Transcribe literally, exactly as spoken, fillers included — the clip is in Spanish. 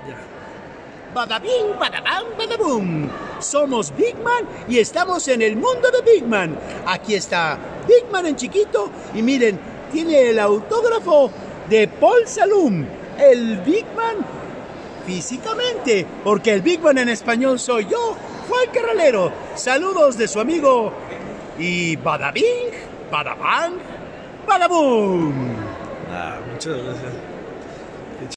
Ya. Bada bing, bada bam, bada boom. Somos Big Man y estamos en el mundo de Big Man. Aquí está Big Man en chiquito y miren, tiene el autógrafo de Paul Salum, el Big Man físicamente, porque el Big Man en español soy yo, Juan Carralero. Saludos de su amigo y bada bing, bada bang, bada boom. Ah, muchas gracias.